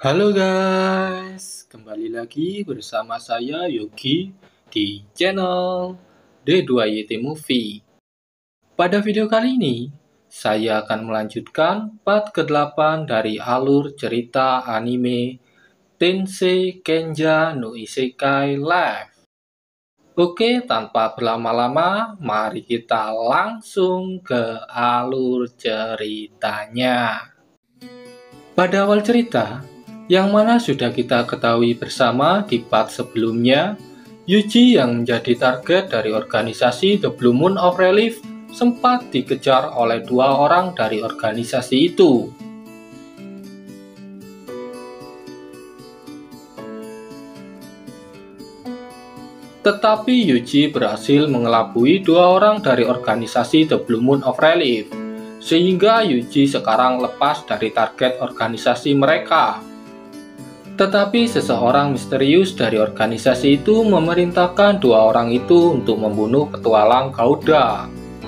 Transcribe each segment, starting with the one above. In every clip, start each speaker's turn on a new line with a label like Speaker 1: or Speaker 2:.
Speaker 1: Halo guys, kembali lagi bersama saya Yogi di channel D2YT Movie. Pada video kali ini, saya akan melanjutkan part ke-8 dari alur cerita anime Tensei Kenja no Isekai Live. Oke, tanpa berlama-lama, mari kita langsung ke alur ceritanya. Pada awal cerita, yang mana sudah kita ketahui bersama di part sebelumnya, Yuji yang menjadi target dari organisasi The Blue Moon of Relief sempat dikejar oleh dua orang dari organisasi itu. Tetapi Yuji berhasil mengelabui dua orang dari organisasi The Blue Moon of Relief, sehingga Yuji sekarang lepas dari target organisasi mereka. Tetapi seseorang misterius dari organisasi itu memerintahkan dua orang itu untuk membunuh petualang Gouda.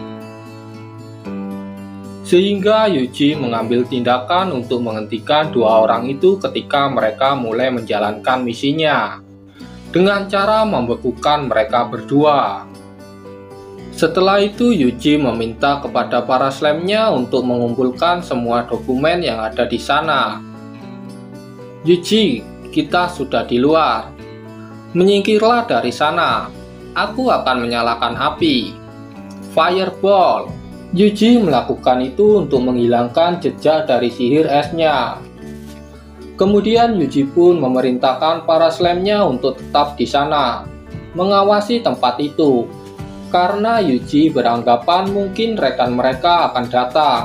Speaker 1: Sehingga Yuji mengambil tindakan untuk menghentikan dua orang itu ketika mereka mulai menjalankan misinya, dengan cara membekukan mereka berdua. Setelah itu Yuji meminta kepada para slamnya untuk mengumpulkan semua dokumen yang ada di sana. Yuji, kita sudah di luar. Menyingkirlah dari sana. Aku akan menyalakan api. Fireball. Yuji melakukan itu untuk menghilangkan jejak dari sihir esnya. Kemudian Yuji pun memerintahkan para slamnya untuk tetap di sana, mengawasi tempat itu, karena Yuji beranggapan mungkin rekan mereka akan datang.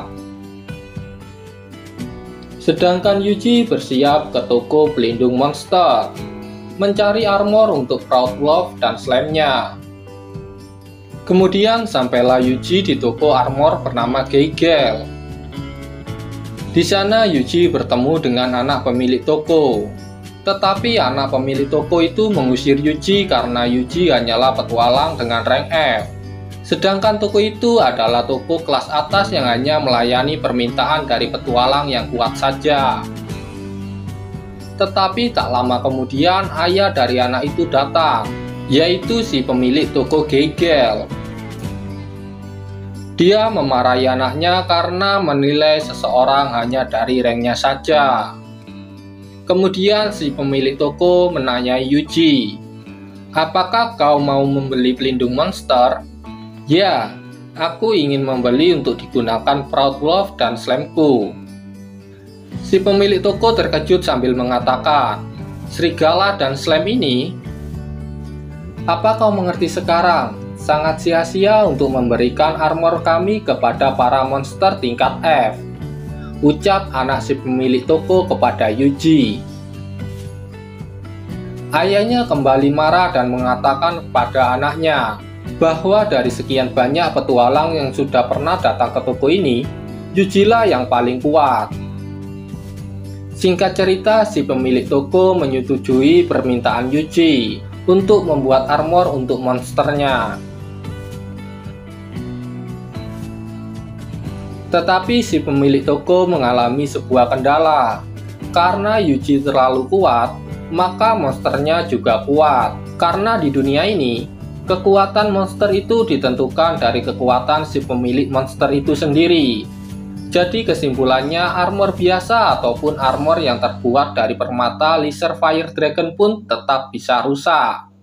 Speaker 1: Sedangkan Yuji bersiap ke toko pelindung monster, mencari armor untuk Proud Wolf dan slamnya. Kemudian sampailah Yuji di toko armor bernama Geigel. Di sana Yuji bertemu dengan anak pemilik toko. Tetapi anak pemilik toko itu mengusir Yuji karena Yuji hanyalah petualang dengan rank F. Sedangkan toko itu adalah toko kelas atas yang hanya melayani permintaan dari petualang yang kuat saja. Tetapi tak lama kemudian ayah dari anak itu datang, yaitu si pemilik toko Geigel. Dia memarahi anaknya karena menilai seseorang hanya dari ranknya saja. Kemudian si pemilik toko menanyai Yuji, "Apakah kau mau membeli pelindung monster?" "Ya, aku ingin membeli untuk digunakan Proud Wolf dan slamku." Si pemilik toko terkejut sambil mengatakan, "Serigala dan slam ini? Apa kau mengerti sekarang? Sangat sia-sia untuk memberikan armor kami kepada para monster tingkat F," ucap anak si pemilik toko kepada Yuji. Ayahnya kembali marah dan mengatakan kepada anaknya bahwa dari sekian banyak petualang yang sudah pernah datang ke toko ini, Yujilah yang paling kuat. Singkat cerita, si pemilik toko menyetujui permintaan Yuji untuk membuat armor untuk monsternya. Tetapi si pemilik toko mengalami sebuah kendala. Karena Yuji terlalu kuat, maka monsternya juga kuat. Karena di dunia ini, kekuatan monster itu ditentukan dari kekuatan si pemilik monster itu sendiri. Jadi kesimpulannya, armor biasa ataupun armor yang terbuat dari permata Laser Fire Dragon pun tetap bisa rusak.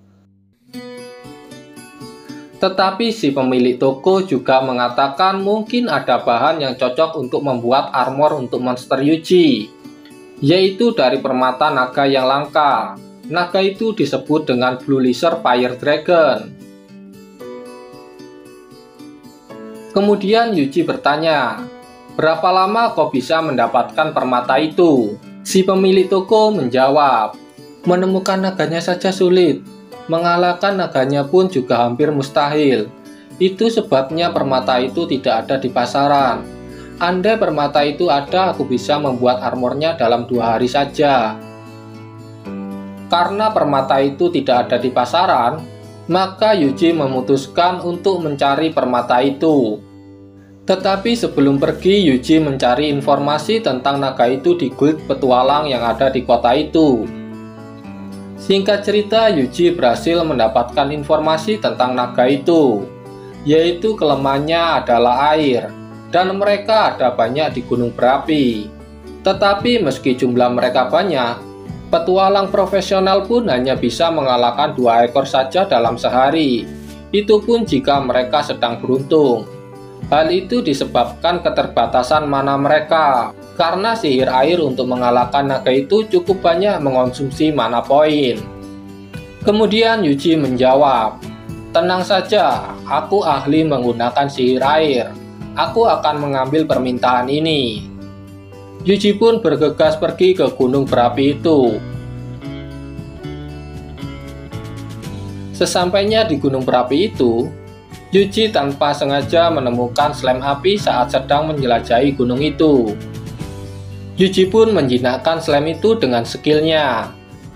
Speaker 1: Tetapi si pemilik toko juga mengatakan mungkin ada bahan yang cocok untuk membuat armor untuk monster Yuji, yaitu dari permata naga yang langka. Naga itu disebut dengan Blue Laser Fire Dragon. Kemudian Yuji bertanya, "Berapa lama kau bisa mendapatkan permata itu?" Si pemilik toko menjawab, "Menemukan naganya saja sulit. Mengalahkan naganya pun juga hampir mustahil. Itu sebabnya permata itu tidak ada di pasaran. Andai permata itu ada, aku bisa membuat armornya dalam 2 hari saja." Karena permata itu tidak ada di pasaran, maka Yuji memutuskan untuk mencari permata itu. Tetapi sebelum pergi, Yuji mencari informasi tentang naga itu di guild petualang yang ada di kota itu. Singkat cerita, Yuji berhasil mendapatkan informasi tentang naga itu, yaitu kelemahannya adalah air, dan mereka ada banyak di gunung berapi. Tetapi meski jumlah mereka banyak, petualang profesional pun hanya bisa mengalahkan 2 ekor saja dalam sehari, itu pun jika mereka sedang beruntung. Hal itu disebabkan keterbatasan mana mereka, karena sihir air untuk mengalahkan naga itu cukup banyak mengonsumsi mana poin. Kemudian Yuji menjawab, "Tenang saja, aku ahli menggunakan sihir air. Aku akan mengambil permintaan ini." Yuji pun bergegas pergi ke gunung berapi itu. Sesampainya di gunung berapi itu, Yuji tanpa sengaja menemukan slime api saat sedang menjelajahi gunung itu. Yuji pun menjinakkan slime itu dengan skillnya.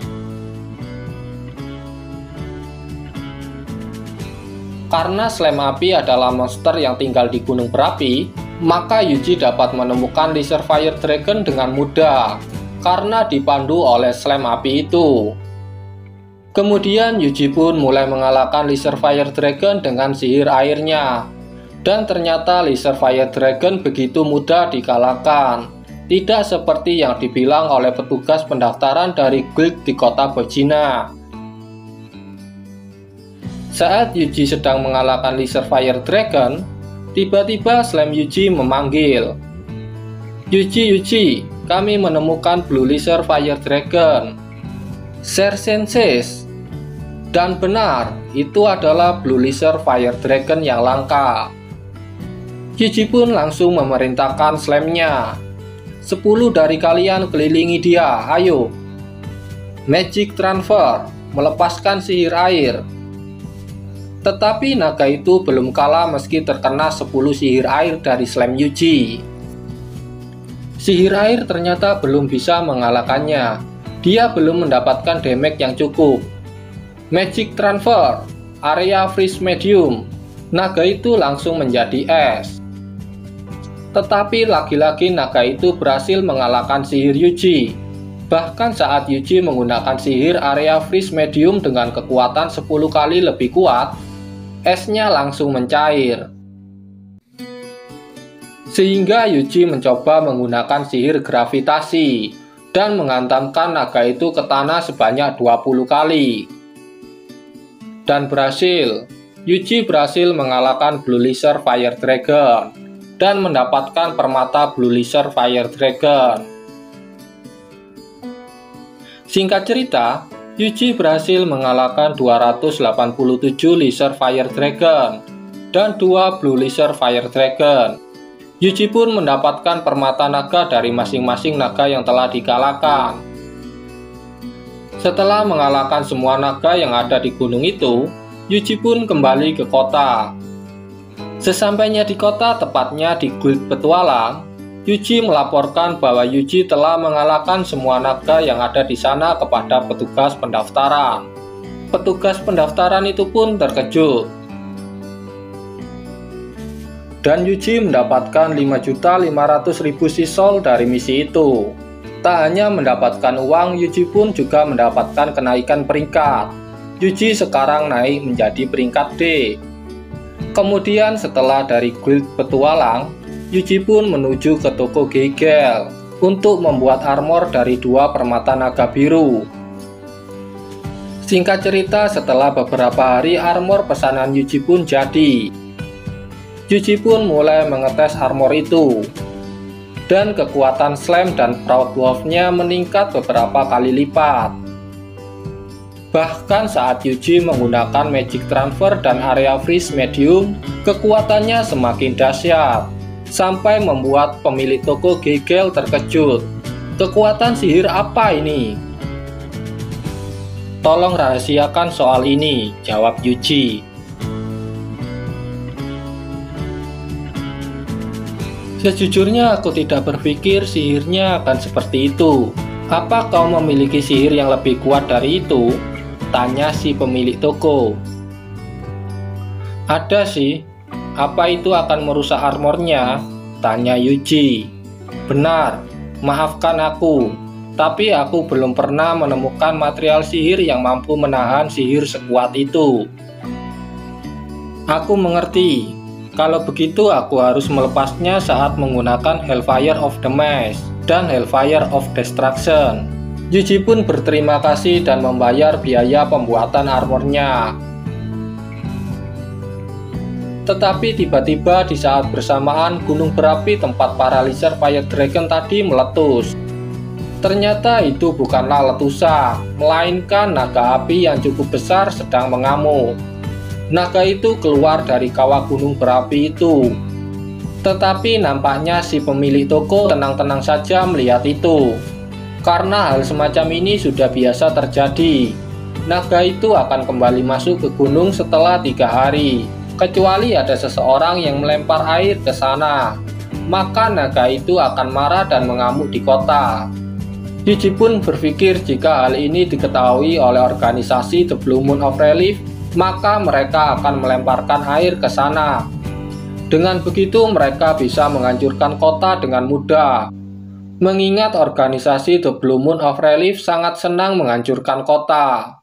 Speaker 1: Karena slime api adalah monster yang tinggal di gunung berapi, maka Yuji dapat menemukan Laser Fire Dragon dengan mudah, karena dipandu oleh slime api itu. Kemudian Yuji pun mulai mengalahkan Laser Fire Dragon dengan sihir airnya. Dan ternyata Laser Fire Dragon begitu mudah dikalahkan. Tidak seperti yang dibilang oleh petugas pendaftaran dari guild di kota Bojina. Saat Yuji sedang mengalahkan Laser Fire Dragon, tiba-tiba slime Yuji memanggil, Yuji, kami menemukan Blue Laser Fire Dragon. Share Senses." Dan benar, itu adalah Blue Laser Fire Dragon yang langka. Yuji pun langsung memerintahkan slime-nya, 10 dari kalian kelilingi dia, ayo. Magic Transfer, melepaskan sihir air. Tetapi naga itu belum kalah meski terkena 10 sihir air dari slime Yuji. Sihir air ternyata belum bisa mengalahkannya. Dia belum mendapatkan damage yang cukup. Magic Transfer, area freeze medium. Naga itu langsung menjadi es. Tetapi lagi-lagi naga itu berhasil mengalahkan sihir Yuji. Bahkan saat Yuji menggunakan sihir area freeze medium dengan kekuatan 10 kali lebih kuat, esnya langsung mencair. Sehingga Yuji mencoba menggunakan sihir gravitasi dan menghantamkan naga itu ke tanah sebanyak 20 kali. Dan berhasil. Yuji berhasil mengalahkan Blue Laser Fire Dragon dan mendapatkan permata Blue Laser Fire Dragon. Singkat cerita, Yuji berhasil mengalahkan 287 Laser Fire Dragon dan 2 Blue Laser Fire Dragon. Yuji pun mendapatkan permata naga dari masing-masing naga yang telah dikalahkan. Setelah mengalahkan semua naga yang ada di gunung itu, Yuji pun kembali ke kota. Sesampainya di kota, tepatnya di guild petualang, Yuji melaporkan bahwa Yuji telah mengalahkan semua naga yang ada di sana kepada petugas pendaftaran. Petugas pendaftaran itu pun terkejut. Dan Yuji mendapatkan 5.500.000 sisol dari misi itu. Tak hanya mendapatkan uang, Yuji pun juga mendapatkan kenaikan peringkat. Yuji sekarang naik menjadi peringkat D. Kemudian setelah dari guild petualang, Yuji pun menuju ke toko Geigel untuk membuat armor dari 2 permata naga biru. Singkat cerita, setelah beberapa hari armor pesanan Yuji pun jadi. Yuji pun mulai mengetes armor itu. Dan kekuatan slime dan proud wolf-nya meningkat beberapa kali lipat. Bahkan saat Yuji menggunakan magic transfer dan area freeze medium, kekuatannya semakin dahsyat, sampai membuat pemilik toko Geigel terkejut. Kekuatan sihir apa ini? Tolong rahasiakan soal ini, jawab Yuji. Sejujurnya aku tidak berpikir sihirnya akan seperti itu. Apa kau memiliki sihir yang lebih kuat dari itu? Tanya si pemilik toko. Ada sih, Apa itu akan merusak armornya? Tanya Yuji. Benar, maafkan aku. Tapi aku belum pernah menemukan material sihir yang mampu menahan sihir sekuat itu. Aku mengerti. Kalau begitu aku harus melepasnya saat menggunakan Hellfire of the Maze dan Hellfire of Destruction. Yuji pun berterima kasih dan membayar biaya pembuatan armornya. Tetapi tiba-tiba di saat bersamaan gunung berapi tempat Paralyzer Fire Dragon tadi meletus. Ternyata itu bukanlah letusan, melainkan naga api yang cukup besar sedang mengamuk. Naga itu keluar dari kawah gunung berapi itu. Tetapi nampaknya si pemilik toko tenang-tenang saja melihat itu. Karena hal semacam ini sudah biasa terjadi. Naga itu akan kembali masuk ke gunung setelah 3 hari. Kecuali ada seseorang yang melempar air ke sana. Maka naga itu akan marah dan mengamuk di kota. Yuji pun berpikir jika hal ini diketahui oleh organisasi The Blue Moon of Relief, maka mereka akan melemparkan air ke sana. Dengan begitu mereka bisa menghancurkan kota dengan mudah. Mengingat organisasi The Blue Moon of Relief sangat senang menghancurkan kota.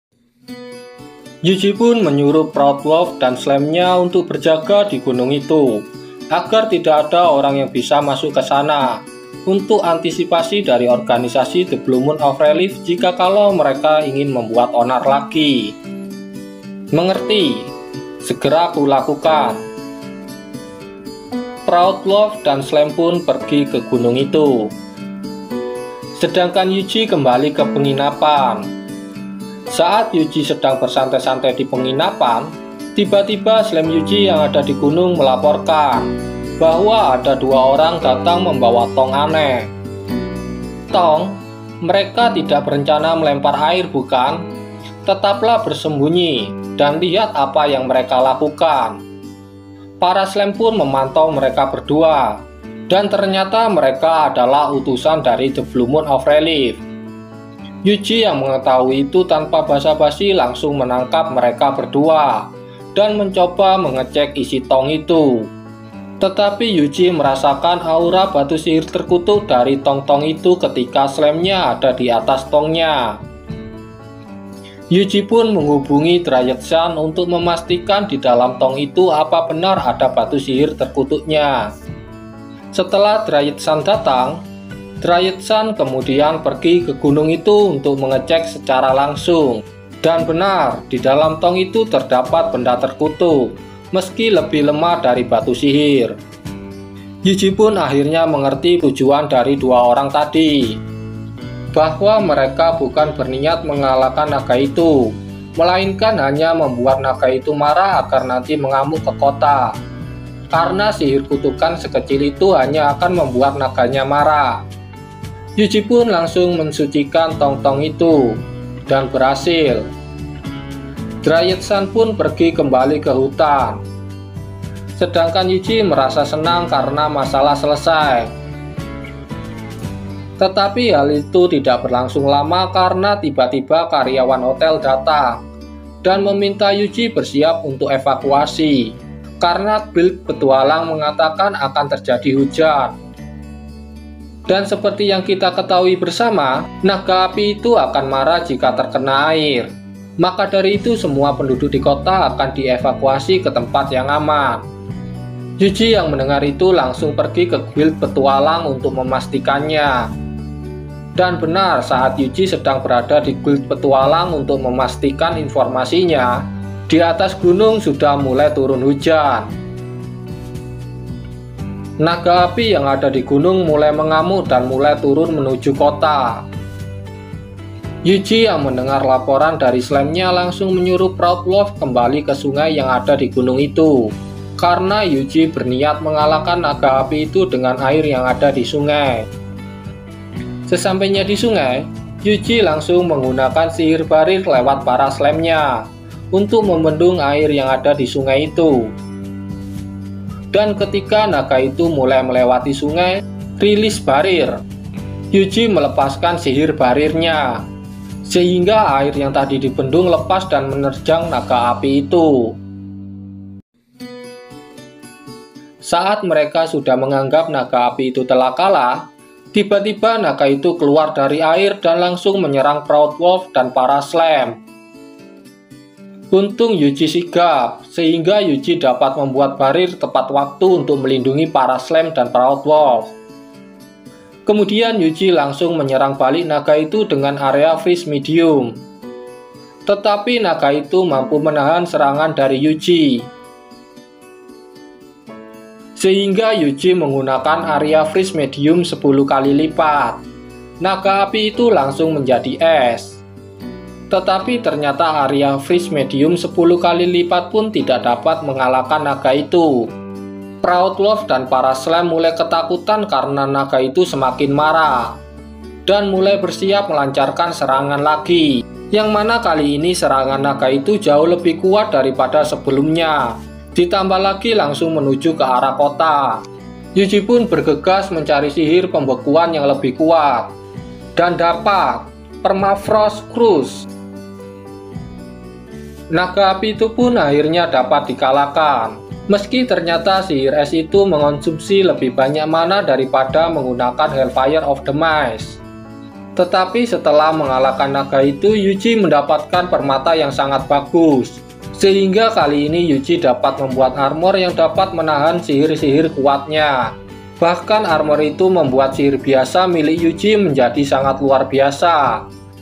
Speaker 1: Yuji pun menyuruh Proud Wolf dan Slam-nya untuk berjaga di gunung itu, agar tidak ada orang yang bisa masuk ke sana. Untuk antisipasi dari organisasi The Blue Moon of Relief jika kalau mereka ingin membuat onar lagi. Mengerti, segera aku lakukan. Proud Wolf dan Slam pun pergi ke gunung itu. Sedangkan Yuji kembali ke penginapan. Saat Yuji sedang bersantai-santai di penginapan, tiba-tiba Slam Yuji yang ada di gunung melaporkan bahwa ada 2 orang datang membawa tong aneh. Tong, mereka tidak berencana melempar air bukan? Tetaplah bersembunyi dan lihat apa yang mereka lakukan. Para Slam pun memantau mereka berdua, dan ternyata mereka adalah utusan dari The Blue Moon of Relief. Yuji yang mengetahui itu tanpa basa-basi langsung menangkap mereka berdua dan mencoba mengecek isi tong itu. Tetapi Yuji merasakan aura batu sihir terkutuk dari tong-tong itu ketika Slam-nya ada di atas tongnya. Yuji pun menghubungi Dryad-san untuk memastikan di dalam tong itu apa benar ada batu sihir terkutuknya. Setelah Dryad-san datang, Dryad-san kemudian pergi ke gunung itu untuk mengecek secara langsung. Dan benar, di dalam tong itu terdapat benda terkutuk, meski lebih lemah dari batu sihir. Yuji pun akhirnya mengerti tujuan dari 2 orang tadi, bahwa mereka bukan berniat mengalahkan naga itu, melainkan hanya membuat naga itu marah agar nanti mengamuk ke kota. Karena sihir kutukan sekecil itu hanya akan membuat naganya marah. Yuji pun langsung mensucikan tong-tong itu, dan berhasil. Dryad-san pun pergi kembali ke hutan. Sedangkan Yuji merasa senang karena masalah selesai. Tetapi hal itu tidak berlangsung lama karena tiba-tiba karyawan hotel datang dan meminta Yuji bersiap untuk evakuasi karena guild petualang mengatakan akan terjadi hujan. Dan seperti yang kita ketahui bersama, naga api itu akan marah jika terkena air. Maka dari itu semua penduduk di kota akan dievakuasi ke tempat yang aman. Yuji yang mendengar itu langsung pergi ke guild petualang untuk memastikannya. Dan benar, saat Yuji sedang berada di guild petualang untuk memastikan informasinya, di atas gunung sudah mulai turun hujan. Naga api yang ada di gunung mulai mengamuk dan mulai turun menuju kota. Yuji yang mendengar laporan dari Slam-nya langsung menyuruh Proud Wolf kembali ke sungai yang ada di gunung itu. Karena Yuji berniat mengalahkan naga api itu dengan air yang ada di sungai. Sesampainya di sungai, Yuji langsung menggunakan sihir barir lewat para Slam-nya untuk membendung air yang ada di sungai itu. Dan ketika naga itu mulai melewati sungai, rilis barir. Yuji melepaskan sihir barirnya, sehingga air yang tadi dibendung lepas dan menerjang naga api itu. Saat mereka sudah menganggap naga api itu telah kalah, tiba-tiba naga itu keluar dari air dan langsung menyerang Proud Wolf dan para Slam. Untung Yuji sigap, sehingga Yuji dapat membuat barir tepat waktu untuk melindungi para Slam dan Proud Wolf. Kemudian Yuji langsung menyerang balik naga itu dengan area freeze medium. Tetapi naga itu mampu menahan serangan dari Yuji. Sehingga Yuji menggunakan area freeze medium 10 kali lipat. Naga api itu langsung menjadi es. Tetapi ternyata area freeze medium 10 kali lipat pun tidak dapat mengalahkan naga itu. Proud Wolf dan para Slam mulai ketakutan karena naga itu semakin marah dan mulai bersiap melancarkan serangan lagi, yang mana kali ini serangan naga itu jauh lebih kuat daripada sebelumnya. Ditambah lagi langsung menuju ke arah kota. Yuji pun bergegas mencari sihir pembekuan yang lebih kuat dan dapat Permafrost Crush. Naga api itu pun akhirnya dapat dikalahkan. Meski ternyata sihir es itu mengonsumsi lebih banyak mana daripada menggunakan Hellfire of the Mice. Tetapi setelah mengalahkan naga itu, Yuji mendapatkan permata yang sangat bagus. Sehingga kali ini Yuji dapat membuat armor yang dapat menahan sihir-sihir kuatnya. Bahkan armor itu membuat sihir biasa milik Yuji menjadi sangat luar biasa.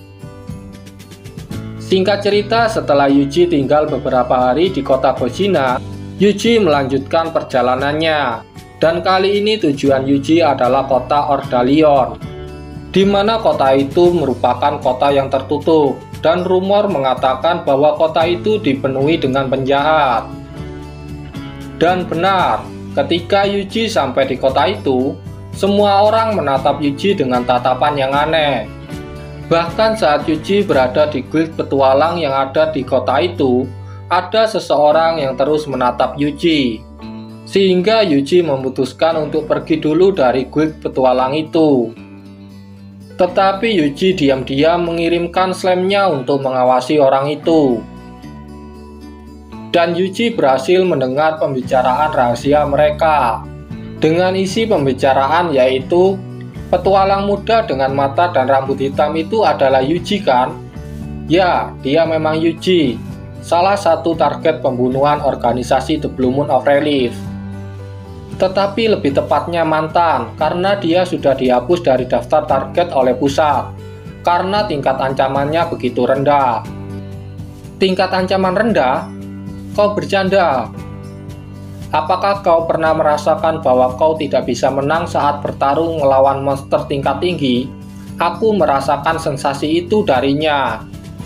Speaker 1: Singkat cerita, setelah Yuji tinggal beberapa hari di kota Bozina, Yuji melanjutkan perjalanannya. Dan kali ini tujuan Yuji adalah kota Ordalion, di mana kota itu merupakan kota yang tertutup, dan rumor mengatakan bahwa kota itu dipenuhi dengan penjahat. Dan benar, ketika Yuji sampai di kota itu, semua orang menatap Yuji dengan tatapan yang aneh. Bahkan saat Yuji berada di guild petualang yang ada di kota itu, ada seseorang yang terus menatap Yuji. Sehingga Yuji memutuskan untuk pergi dulu dari guild petualang itu. Tetapi Yuji diam-diam mengirimkan slamnya untuk mengawasi orang itu. Dan Yuji berhasil mendengar pembicaraan rahasia mereka. Dengan isi pembicaraan yaitu, petualang muda dengan mata dan rambut hitam itu adalah Yuji kan? Ya, dia memang Yuji, salah satu target pembunuhan organisasi The Blue Moon of Relief. Tetapi lebih tepatnya mantan, karena dia sudah dihapus dari daftar target oleh pusat, karena tingkat ancamannya begitu rendah. Tingkat ancaman rendah? Kau bercanda? Apakah kau pernah merasakan bahwa kau tidak bisa menang saat bertarung melawan monster tingkat tinggi? Aku merasakan sensasi itu darinya.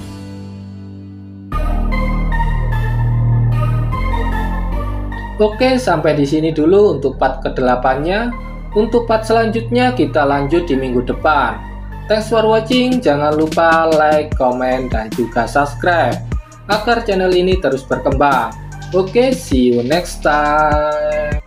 Speaker 1: Oke, sampai di sini dulu untuk part ke-8-nya. Untuk part selanjutnya kita lanjut di minggu depan. Thanks for watching, jangan lupa like, comment, dan juga subscribe agar channel ini terus berkembang. Oke, see you next time.